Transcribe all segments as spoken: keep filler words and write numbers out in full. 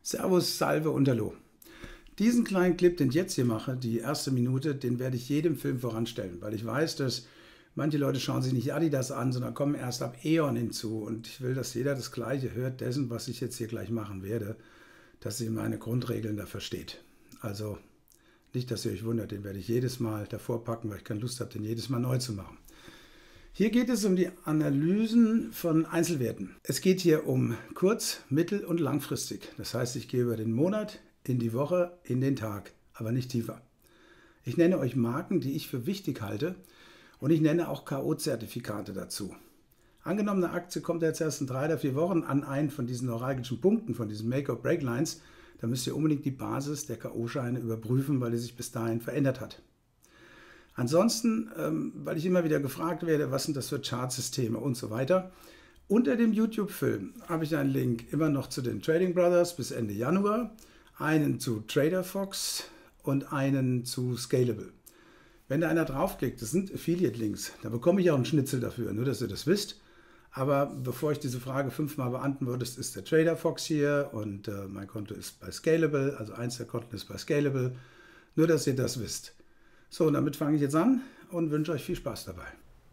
Servus, Salve und Hallo. Diesen kleinen Clip, den ich jetzt hier mache, die erste Minute, den werde ich jedem Film voranstellen, weil ich weiß, dass manche Leute schauen sich nicht Adidas an, sondern kommen erst ab Eon hinzu. Und ich will, dass jeder das Gleiche hört dessen, was ich jetzt hier gleich machen werde, dass ihr meine Grundregeln da versteht. Also nicht, dass ihr euch wundert, den werde ich jedes Mal davor packen, weil ich keine Lust habe, den jedes Mal neu zu machen. Hier geht es um die Analysen von Einzelwerten. Es geht hier um kurz-, mittel- und langfristig. Das heißt, ich gehe über den Monat, in die Woche, in den Tag, aber nicht tiefer. Ich nenne euch Marken, die ich für wichtig halte, und ich nenne auch K O-Zertifikate dazu. Angenommen, eine Aktie kommt jetzt erst in drei oder vier Wochen an einen von diesen neuralgischen Punkten, von diesen Make-or-Break-Lines, dann müsst ihr unbedingt die Basis der K O-Scheine überprüfen, weil die sich bis dahin verändert hat. Ansonsten, ähm, weil ich immer wieder gefragt werde, was sind das für Chartsysteme und so weiter. Unter dem YouTube-Film habe ich einen Link immer noch zu den Trading Brothers bis Ende Januar, einen zu TraderFox und einen zu Scalable. Wenn da einer draufklickt, das sind Affiliate-Links, da bekomme ich auch einen Schnitzel dafür, nur dass ihr das wisst. Aber bevor ich diese Frage fünfmal beantworte, ist der TraderFox hier und äh, mein Konto ist bei Scalable, also eins der Konten ist bei Scalable, nur dass ihr das wisst. So, und damit fange ich jetzt an und wünsche euch viel Spaß dabei.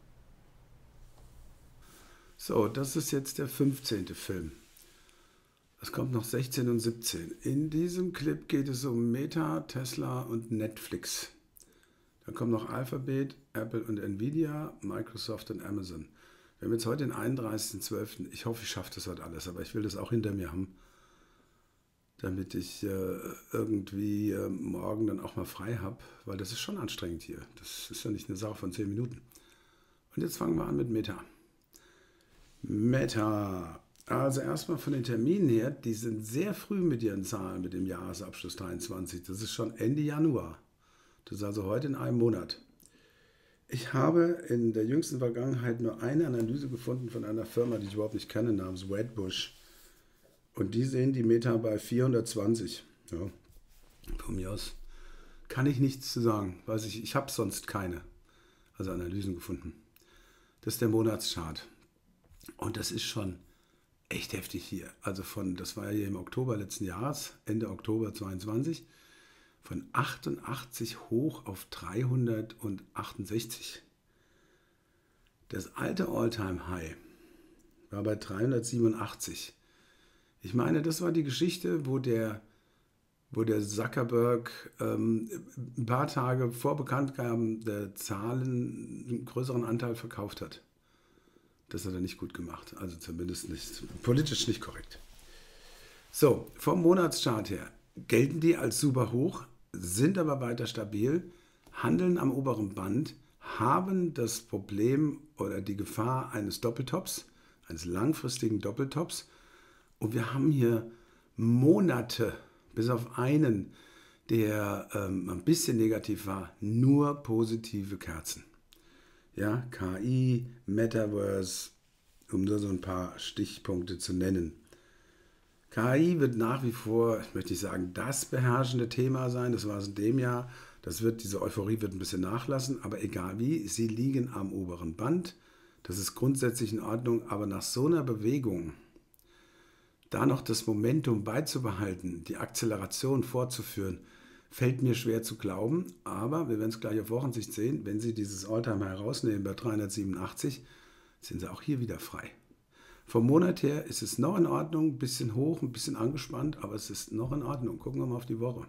So, das ist jetzt der fünfzehnte Film. Es kommt noch sechzehn und siebzehn. In diesem Clip geht es um Meta, Tesla und Netflix. Dann kommen noch Alphabet, Apple und Nvidia, Microsoft und Amazon. Wir haben jetzt heute den einunddreißigsten zwölften Ich hoffe, ich schaffe das heute alles, aber ich will das auch hinter mir haben, damit ich äh, irgendwie äh, morgen dann auch mal frei habe, weil das ist schon anstrengend hier. Das ist ja nicht eine Sache von zehn Minuten. Und jetzt fangen wir an mit Meta. Meta. Also erstmal von den Terminen her, die sind sehr früh mit ihren Zahlen, mit dem Jahresabschluss dreiundzwanzig. Das ist schon Ende Januar. Das ist also heute in einem Monat. Ich habe in der jüngsten Vergangenheit nur eine Analyse gefunden von einer Firma, die ich überhaupt nicht kenne, namens Wedbush. Und die sehen die Meta bei vierhundertzwanzig. Ja, von mir aus kann ich nichts zu sagen. Weiß ich, ich habe sonst keine also Analysen gefunden. Das ist der Monatschart. Und das ist schon echt heftig hier. Also von, das war ja hier im Oktober letzten Jahres, Ende Oktober zweiundzwanzig, von achtundachtzig hoch auf dreihundertachtundsechzig. Das alte All-Time-High war bei dreihundertsiebenundachtzig. Ich meine, das war die Geschichte, wo der, wo der Zuckerberg ähm, ein paar Tage vor Bekanntgabe der Zahlen einen größeren Anteil verkauft hat. Das hat er nicht gut gemacht, also zumindest nicht politisch nicht korrekt. So, vom Monatschart her gelten die als super hoch, sind aber weiter stabil, handeln am oberen Band, haben das Problem oder die Gefahr eines Doppeltops, eines langfristigen Doppeltops. Und wir haben hier Monate, bis auf einen, der ähm, ein bisschen negativ war, nur positive Kerzen. Ja, K I, Metaverse, um nur so ein paar Stichpunkte zu nennen. K I wird nach wie vor, ich möchte nicht sagen, das beherrschende Thema sein, das war es in dem Jahr. Das wird, diese Euphorie wird ein bisschen nachlassen, aber egal wie, sie liegen am oberen Band. Das ist grundsätzlich in Ordnung, aber nach so einer Bewegung, da noch das Momentum beizubehalten, die Akzeleration fortzuführen, fällt mir schwer zu glauben, aber wir werden es gleich auf Wochensicht sehen, wenn Sie dieses Alltime herausnehmen bei dreihundertsiebenundachtzig, sind Sie auch hier wieder frei. Vom Monat her ist es noch in Ordnung, ein bisschen hoch, ein bisschen angespannt, aber es ist noch in Ordnung. Gucken wir mal auf die Woche.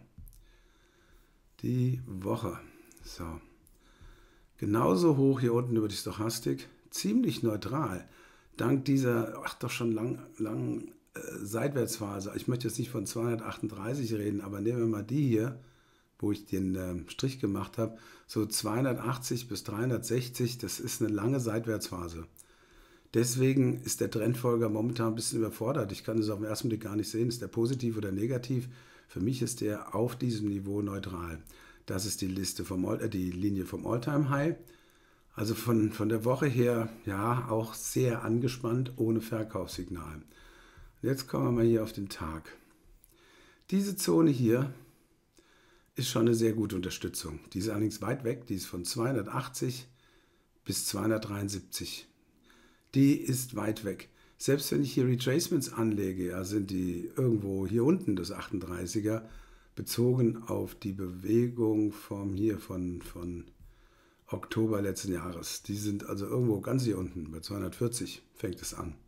Die Woche. So. Genauso hoch hier unten über die Stochastik, ziemlich neutral, dank dieser, ach doch schon lang, lang äh, Seitwärtsphase. Ich möchte jetzt nicht von zweihundertachtunddreißig reden, aber nehmen wir mal die hier, wo ich den äh, Strich gemacht habe, so zweihundertachtzig bis dreihundertsechzig, das ist eine lange Seitwärtsphase. Deswegen ist der Trendfolger momentan ein bisschen überfordert. Ich kann es auf den ersten Blick gar nicht sehen, ist der positiv oder negativ. Für mich ist der auf diesem Niveau neutral. Das ist die Liste vom, äh, die Linie vom All-Time-High. Also von, von der Woche her, ja, auch sehr angespannt, ohne Verkaufssignal. Jetzt kommen wir mal hier auf den Tag. Diese Zone hier ist schon eine sehr gute Unterstützung. Die ist allerdings weit weg, die ist von zweihundertachtzig bis zweihundertdreiundsiebzig. Die ist weit weg. Selbst wenn ich hier Retracements anlege, ja, sind die irgendwo hier unten, das achtunddreißiger, bezogen auf die Bewegung vom hier von, von Oktober letzten Jahres. Die sind also irgendwo ganz hier unten, bei zweihundertvierzig fängt es an.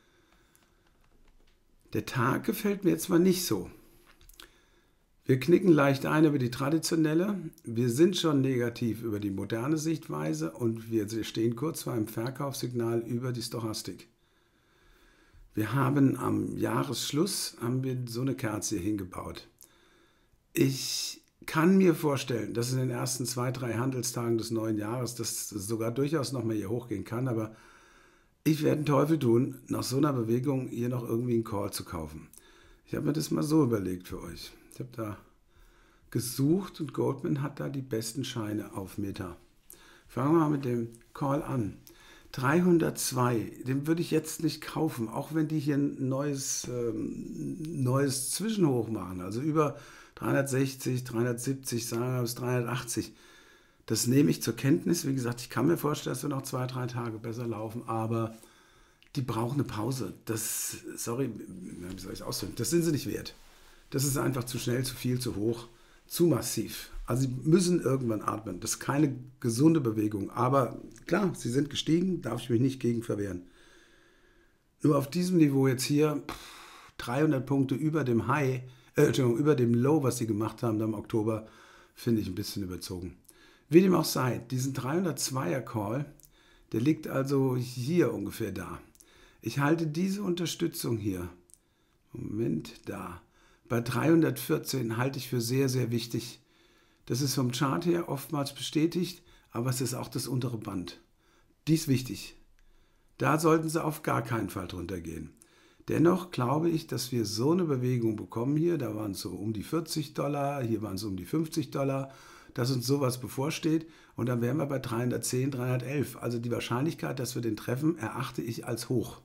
Der Tag gefällt mir jetzt zwar nicht so. Wir knicken leicht ein über die traditionelle, wir sind schon negativ über die moderne Sichtweise und wir stehen kurz vor einem Verkaufssignal über die Stochastik. Wir haben am Jahresschluss haben wir so eine Kerze hier hingebaut. Ich kann mir vorstellen, dass in den ersten zwei, drei Handelstagen des neuen Jahres das sogar durchaus nochmal hier hochgehen kann, aber ich werde den Teufel tun, nach so einer Bewegung hier noch irgendwie einen Call zu kaufen. Ich habe mir das mal so überlegt für euch. Ich habe da gesucht und Goldman hat da die besten Scheine auf Meta. Fangen wir mal mit dem Call an. dreihundertzwei, den würde ich jetzt nicht kaufen, auch wenn die hier ein neues, ähm, neues Zwischenhoch machen, also über dreihundertsechzig, dreihundertsiebzig, sagen wir bis dreihundertachtzig. Das nehme ich zur Kenntnis. Wie gesagt, ich kann mir vorstellen, dass wir noch zwei, drei Tage besser laufen, aber die brauchen eine Pause. Das, sorry, wie soll ich es ausdrücken? Das sind sie nicht wert. Das ist einfach zu schnell, zu viel, zu hoch, zu massiv. Also sie müssen irgendwann atmen. Das ist keine gesunde Bewegung. Aber klar, sie sind gestiegen, darf ich mich nicht gegen verwehren. Nur auf diesem Niveau jetzt hier dreihundert Punkte über dem High, äh, Entschuldigung, über dem Low, was sie gemacht haben im Oktober, finde ich ein bisschen überzogen. Wie dem auch sei, diesen dreihundertzweier Call, der liegt also hier ungefähr da. Ich halte diese Unterstützung hier, Moment, da, bei dreihundertvierzehn halte ich für sehr, sehr wichtig. Das ist vom Chart her oftmals bestätigt, aber es ist auch das untere Band. Dies ist wichtig. Da sollten sie auf gar keinen Fall drunter gehen. Dennoch glaube ich, dass wir so eine Bewegung bekommen hier, da waren es so um die vierzig Dollar, hier waren es um die fünfzig Dollar, dass uns sowas bevorsteht und dann wären wir bei dreihundertzehn, dreihundertelf. Also die Wahrscheinlichkeit, dass wir den treffen, erachte ich als hoch.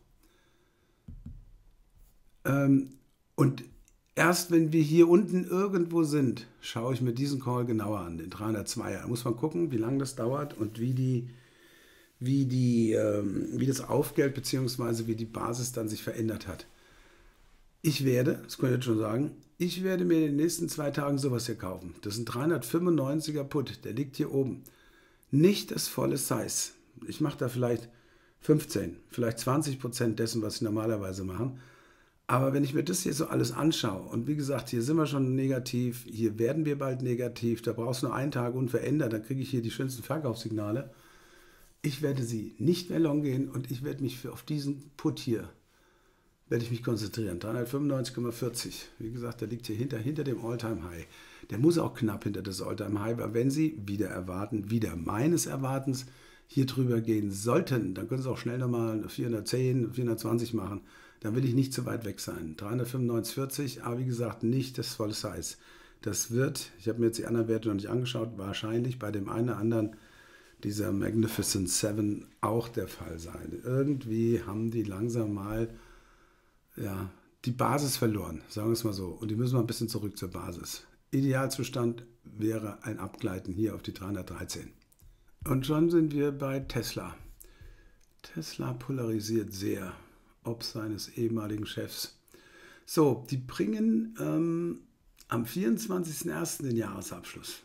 Ähm, und erst wenn wir hier unten irgendwo sind, schaue ich mir diesen Call genauer an, den dreihundertzweier. Da muss man gucken, wie lange das dauert und wie, die, wie, die, ähm, wie das Aufgeld bzw. wie die Basis dann sich verändert hat. Ich werde, das kann ich jetzt schon sagen, ich werde mir in den nächsten zwei Tagen sowas hier kaufen. Das ist ein dreihundertfünfundneunziger Put, der liegt hier oben. Nicht das volle Size. Ich mache da vielleicht fünfzehn, vielleicht zwanzig Prozent dessen, was ich normalerweise mache. Aber wenn ich mir das hier so alles anschaue, und wie gesagt, hier sind wir schon negativ, hier werden wir bald negativ, da brauchst du nur einen Tag unverändert, dann kriege ich hier die schönsten Verkaufssignale. Ich werde sie nicht mehr long gehen und ich werde mich für auf diesen Put hier werde ich mich konzentrieren. dreihundertfünfundneunzig Komma vierzig. Wie gesagt, der liegt hier hinter, hinter dem All-Time-High. Der muss auch knapp hinter das All-Time-High, weil wenn Sie wieder erwarten, wieder meines Erwartens hier drüber gehen sollten, dann können Sie auch schnell nochmal vierhundertzehn, vierhundertzwanzig machen. Dann will ich nicht zu weit weg sein. dreihundertfünfundneunzig Komma vierzig, aber wie gesagt, nicht das volle Size. Das wird, ich habe mir jetzt die anderen Werte noch nicht angeschaut, wahrscheinlich bei dem einen oder anderen dieser Magnificent Seven auch der Fall sein. Irgendwie haben die langsam mal ja, die Basis verloren, sagen wir es mal so. Und die müssen wir ein bisschen zurück zur Basis. Idealzustand wäre ein Abgleiten hier auf die dreihundertdreizehn. Und schon sind wir bei Tesla. Tesla polarisiert sehr, ob seines ehemaligen Chefs. So, die bringen ähm, am vierundzwanzigsten ersten den Jahresabschluss.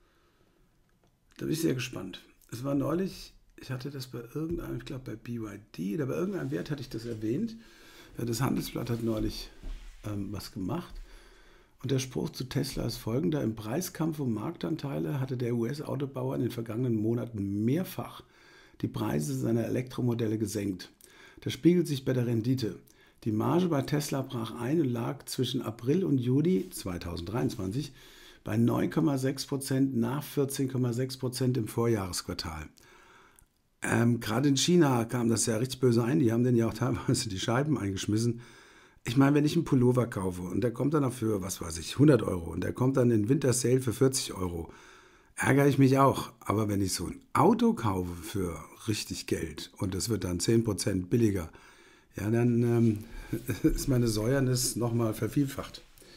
Da bin ich sehr gespannt. Es war neulich, ich hatte das bei irgendeinem, ich glaube bei B Y D oder bei irgendeinem Wert hatte ich das erwähnt. Das Handelsblatt hat neulich ähm, was gemacht. Und der Spruch zu Tesla ist folgender: Im Preiskampf um Marktanteile hatte der U S-Autobauer in den vergangenen Monaten mehrfach die Preise seiner Elektromodelle gesenkt. Das spiegelt sich bei der Rendite. Die Marge bei Tesla brach ein und lag zwischen April und Juni zweitausenddreiundzwanzig bei neun Komma sechs Prozent nach vierzehn Komma sechs Prozent im Vorjahresquartal. Ähm, Gerade in China kam das ja richtig böse ein. Die haben denen ja auch teilweise die Scheiben eingeschmissen. Ich meine, wenn ich einen Pullover kaufe und der kommt dann auch für, was weiß ich, hundert Euro und der kommt dann in Winter Sale für vierzig Euro, ärgere ich mich auch. Aber wenn ich so ein Auto kaufe für richtig Geld und es wird dann zehn Prozent billiger, ja, dann ähm, ist meine Säuernis nochmal vervielfacht.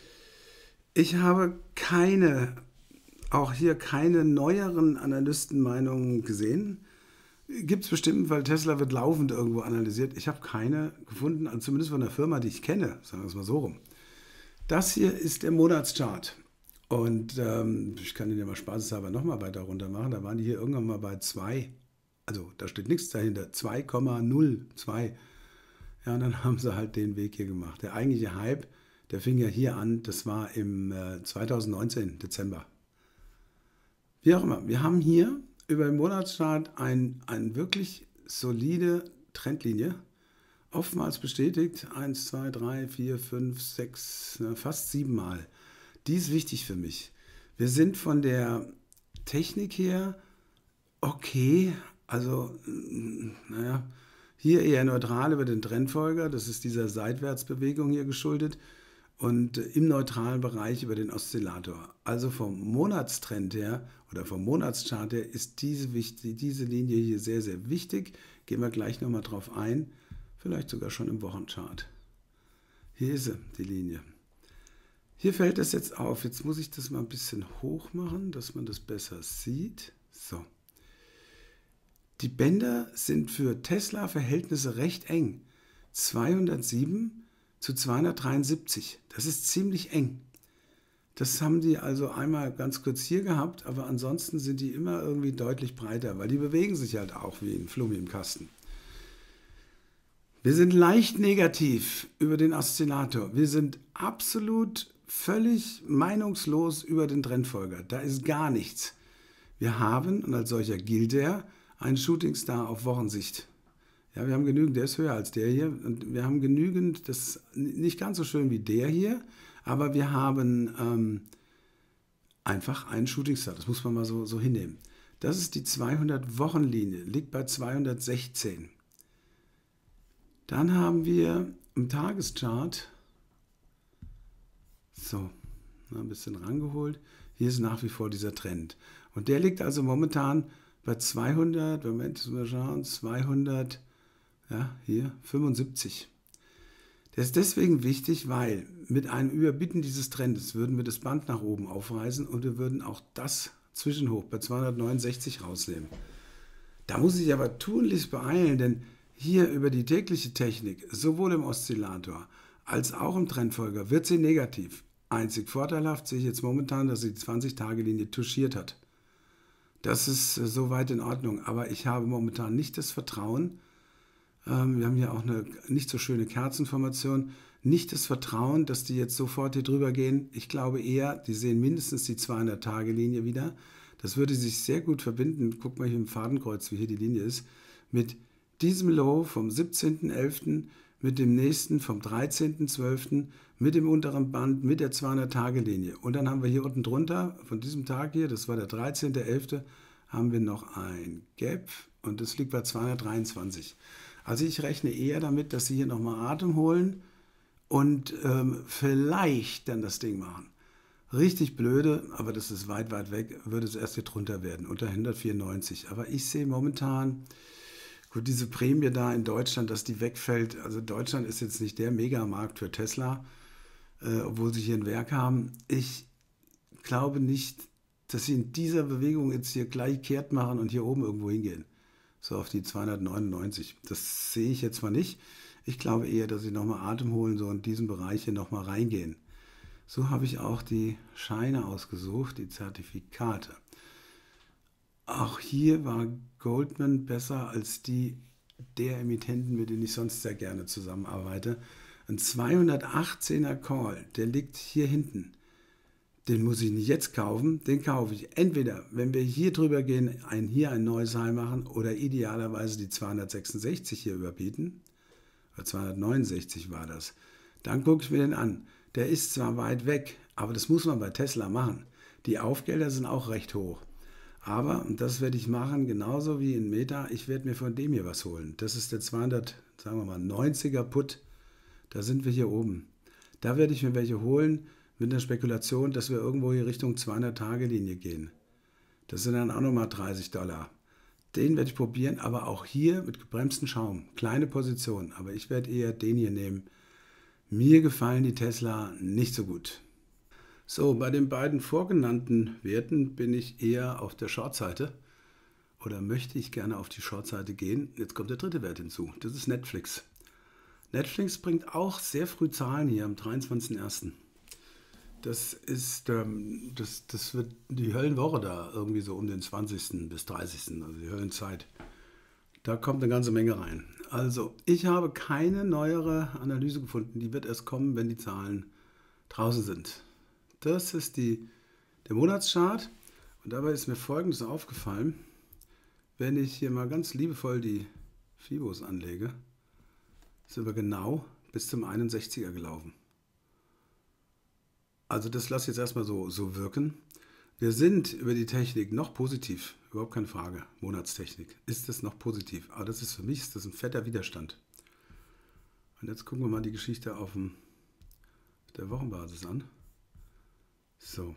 Ich habe keine, auch hier keine neueren Analystenmeinungen gesehen. Gibt es bestimmt, weil Tesla wird laufend irgendwo analysiert. Ich habe keine gefunden, also zumindest von der Firma, die ich kenne, sagen wir es mal so rum. Das hier ist der Monatschart. Und ähm, ich kann den ja mal spaßeshalber nochmal weiter runter machen. Da waren die hier irgendwann mal bei zwei. Also da steht nichts dahinter. zwei Komma null zwei. Ja, und dann haben sie halt den Weg hier gemacht. Der eigentliche Hype, der fing ja hier an. Das war im äh, zwanzig neunzehn, Dezember. Wie auch immer. Wir haben hier über den Monatschart ein, eine wirklich solide Trendlinie. Oftmals bestätigt. eins, zwei, drei, vier, fünf, sechs, fast sieben Mal. Die ist wichtig für mich. Wir sind von der Technik her okay. Also, naja, hier eher neutral über den Trendfolger. Das ist dieser Seitwärtsbewegung hier geschuldet. Und im neutralen Bereich über den Oszillator. Also vom Monatstrend her oder vom Monatschart her ist diese, diese Linie hier sehr, sehr wichtig. Gehen wir gleich nochmal drauf ein. Vielleicht sogar schon im Wochenchart. Hier ist sie, die Linie. Hier fällt das jetzt auf. Jetzt muss ich das mal ein bisschen hoch machen, dass man das besser sieht. So. Die Bänder sind für Tesla-Verhältnisse recht eng. zweihundertsieben zu zweihundertdreiundsiebzig. Das ist ziemlich eng. Das haben die also einmal ganz kurz hier gehabt, aber ansonsten sind die immer irgendwie deutlich breiter, weil die bewegen sich halt auch wie ein Flummi im Kasten. Wir sind leicht negativ über den Oszillator. Wir sind absolut völlig meinungslos über den Trendfolger. Da ist gar nichts. Wir haben, und als solcher gilt er, einen Shooting Star auf Wochensicht. Ja, wir haben genügend, der ist höher als der hier. Und wir haben genügend, das ist nicht ganz so schön wie der hier, aber wir haben ähm, einfach einen Shooting Star. Das muss man mal so, so hinnehmen. Das ist die zweihundert-Wochen-Linie, liegt bei zweihundertsechzehn. Dann haben wir im Tageschart, so, ein bisschen rangeholt, hier ist nach wie vor dieser Trend. Und der liegt also momentan bei zweihundert, Moment, müssen wir schauen, zweihundert, ja, hier, fünfundsiebzig. Der ist deswegen wichtig, weil mit einem Überbieten dieses Trendes würden wir das Band nach oben aufreißen und wir würden auch das Zwischenhoch bei zweihundertneunundsechzig rausnehmen. Da muss ich aber tunlichst beeilen, denn hier über die tägliche Technik, sowohl im Oszillator als auch im Trendfolger, wird sie negativ. Einzig vorteilhaft sehe ich jetzt momentan, dass sie die zwanzig-Tage-Linie touchiert hat. Das ist soweit in Ordnung, aber ich habe momentan nicht das Vertrauen, ähm, wir haben hier auch eine nicht so schöne Kerzenformation, nicht das Vertrauen, dass die jetzt sofort hier drüber gehen. Ich glaube eher, die sehen mindestens die zweihundert-Tage-Linie wieder. Das würde sich sehr gut verbinden, guck mal hier im Fadenkreuz, wie hier die Linie ist, mit diesem Low vom siebzehnten elften, mit dem nächsten vom dreizehnten zwölften, mit dem unteren Band, mit der zweihundert-Tage-Linie. Und dann haben wir hier unten drunter, von diesem Tag hier, das war der dreizehnte elfte, haben wir noch ein Gap und das liegt bei zweihundertdreiundzwanzig. Also ich rechne eher damit, dass sie hier nochmal Atem holen und ähm, vielleicht dann das Ding machen. Richtig blöde, aber das ist weit, weit weg, würde es erst hier drunter werden, unter hundertvierundneunzig. Aber ich sehe momentan, gut, diese Prämie da in Deutschland, dass die wegfällt. Also Deutschland ist jetzt nicht der Megamarkt für Tesla, äh, obwohl sie hier ein Werk haben. Ich glaube nicht, dass sie in dieser Bewegung jetzt hier gleich kehrt machen und hier oben irgendwo hingehen. So auf die zweihundertneunundneunzig. Das sehe ich jetzt mal nicht. Ich glaube eher, dass sie nochmal Atem holen, so in diesen Bereich hier nochmal reingehen. So habe ich auch die Scheine ausgesucht, die Zertifikate. Auch hier war Goldman besser als die der Emittenten, mit denen ich sonst sehr gerne zusammenarbeite. Ein zweihundertachtzehner Call, der liegt hier hinten. Den muss ich nicht jetzt kaufen, den kaufe ich entweder, wenn wir hier drüber gehen, ein, hier ein neues High machen oder idealerweise die zweihundertsechsundsechzig hier überbieten. Oder zweihundertneunundsechzig war das. Dann gucke ich mir den an. Der ist zwar weit weg, aber das muss man bei Tesla machen. Die Aufgelder sind auch recht hoch. Aber, und das werde ich machen, genauso wie in Meta, ich werde mir von dem hier was holen. Das ist der zweihundert, sagen wir mal, neunziger Put. Da sind wir hier oben. Da werde ich mir welche holen mit einer Spekulation, dass wir irgendwo hier Richtung zweihundert-Tage-Linie gehen. Das sind dann auch nochmal dreißig Dollar. Den werde ich probieren, aber auch hier mit gebremstem Schaum. Kleine Position, aber ich werde eher den hier nehmen. Mir gefallen die Tesla nicht so gut. So, bei den beiden vorgenannten Werten bin ich eher auf der Short-Seite oder möchte ich gerne auf die Shortseite gehen. Jetzt kommt der dritte Wert hinzu. Das ist Netflix. Netflix bringt auch sehr früh Zahlen hier am dreiundzwanzigsten ersten Das ist, ähm, das, das wird die Höllenwoche da irgendwie so um den zwanzigsten bis dreißigsten Also die Höllenzeit. Da kommt eine ganze Menge rein. Also, ich habe keine neuere Analyse gefunden. Die wird erst kommen, wenn die Zahlen draußen sind. Das ist die, der Monatschart. Und dabei ist mir Folgendes aufgefallen. Wenn ich hier mal ganz liebevoll die Fibos anlege, sind wir genau bis zum einundsechziger gelaufen. Also das lasse ich jetzt erstmal so, so wirken. Wir sind über die Technik noch positiv, überhaupt keine Frage. Monatstechnik, ist das noch positiv? Aber das ist für mich ist das ein fetter Widerstand. Und jetzt gucken wir mal die Geschichte auf, dem, auf der Wochenbasis an. So.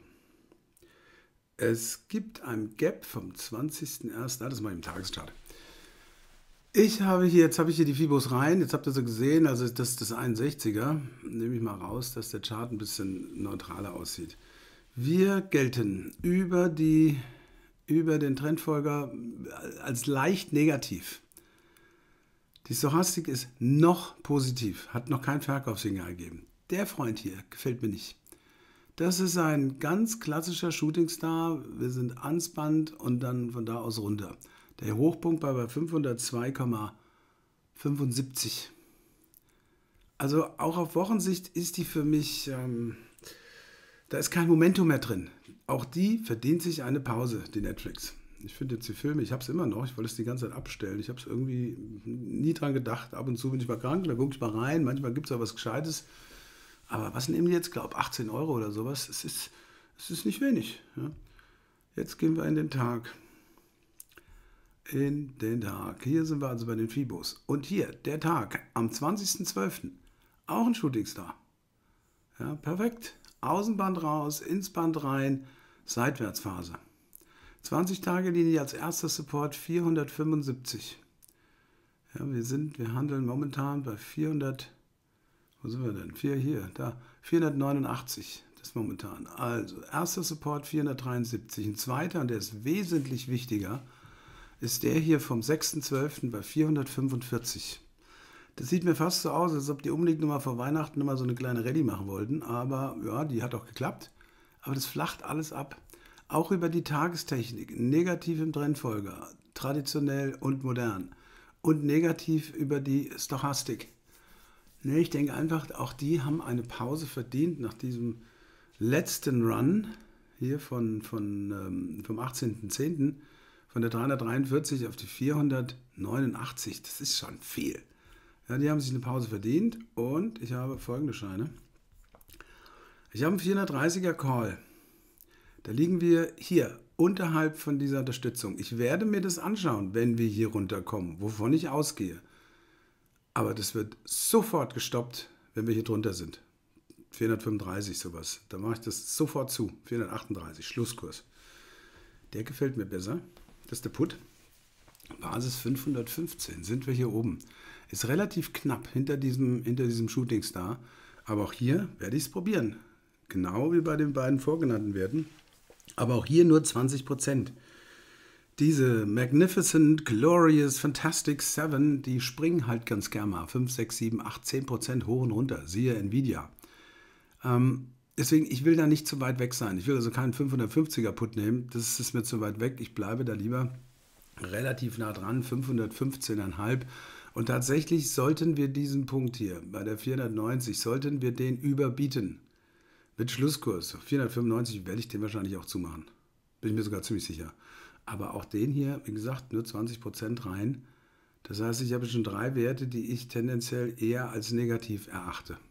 Es gibt ein Gap vom zwanzigsten ersten Ah, das ist mal im Tageschart. Ich habe hier, jetzt habe ich hier die Fibos rein, jetzt habt ihr sie gesehen, also das ist das einundsechziger Nehme ich mal raus, dass der Chart ein bisschen neutraler aussieht. Wir gelten über, die, über den Trendfolger als leicht negativ. Die Stochastik ist noch positiv, hat noch kein Verkaufssignal gegeben. Der Freund hier gefällt mir nicht. Das ist ein ganz klassischer Shootingstar. Wir sind ans Band und dann von da aus runter. Der Hochpunkt war bei fünfhundertzwei Komma fünfundsiebzig. Also auch auf Wochensicht ist die für mich, ähm, da ist kein Momentum mehr drin. Auch die verdient sich eine Pause, die Netflix. Ich finde jetzt die Filme, ich habe es immer noch, ich wollte es die ganze Zeit abstellen. Ich habe es irgendwie nie dran gedacht. Ab und zu bin ich mal krank, da gucke ich mal rein. Manchmal gibt es auch was Gescheites. Aber was nehmen die jetzt? Ich glaube achtzehn Euro oder sowas. Es ist, es ist nicht wenig. Ja. Jetzt gehen wir in den Tag. In den Tag. Hier sind wir also bei den Fibos. Und hier, der Tag am zwanzigsten zwölften Auch ein Shootingstar. Ja, perfekt. Außenband raus, ins Band rein, Seitwärtsphase. zwanzig-Tage-Linie als erster Support vierhundertfünfundsiebzig. Ja, wir sind, wir handeln momentan bei vierhundert. Wo sind wir denn? Vier hier, da. vierhundertneunundachtzig. Das ist momentan. Also, erster Support vierhundertdreiundsiebzig. Ein zweiter, und der ist wesentlich wichtiger, ist der hier vom sechsten zwölften bei vierhundertfünfundvierzig. Das sieht mir fast so aus, als ob die unbedingt nochmal vor Weihnachten nochmal so eine kleine Rallye machen wollten. Aber ja, die hat auch geklappt. Aber das flacht alles ab. Auch über die Tagestechnik. Negativ im Trendfolger. Traditionell und modern. Und negativ über die Stochastik. Nee, ich denke einfach, auch die haben eine Pause verdient nach diesem letzten Run hier von, von, ähm, vom achtzehnten zehnten von der dreihundertdreiundvierzig auf die vierhundertneunundachtzig. Das ist schon viel. Ja, die haben sich eine Pause verdient und ich habe folgende Scheine. Ich habe einen vierhundertdreißiger Call. Da liegen wir hier unterhalb von dieser Unterstützung. Ich werde mir das anschauen, wenn wir hier runterkommen, wovon ich ausgehe. Aber das wird sofort gestoppt, wenn wir hier drunter sind. vierhundertfünfunddreißig sowas. Da mache ich das sofort zu. vierhundertachtunddreißig, Schlusskurs. Der gefällt mir besser. Das ist der Put. Basis fünfhundertfünfzehn sind wir hier oben. Ist relativ knapp hinter diesem, hinter diesem Shootingstar. Aber auch hier werde ich es probieren. Genau wie bei den beiden vorgenannten Werten. Aber auch hier nur zwanzig Prozent. Diese Magnificent, Glorious, Fantastic Seven, die springen halt ganz gern mal. fünf, sechs, sieben, acht, zehn Prozent hoch und runter. Siehe Nvidia. Ähm, deswegen, ich will da nicht zu weit weg sein. Ich will also keinen fünfhundertfünfziger Put nehmen. Das ist mir zu weit weg. Ich bleibe da lieber relativ nah dran, fünfhundertfünfzehn Komma fünf. Und tatsächlich sollten wir diesen Punkt hier, bei der vierhundertneunzig, sollten wir den überbieten. Mit Schlusskurs. vierhundertfünfundneunzig werde ich den wahrscheinlich auch zumachen. Bin ich mir sogar ziemlich sicher. Aber auch den hier, wie gesagt, nur zwanzig Prozent rein. Das heißt, ich habe schon drei Werte, die ich tendenziell eher als negativ erachte.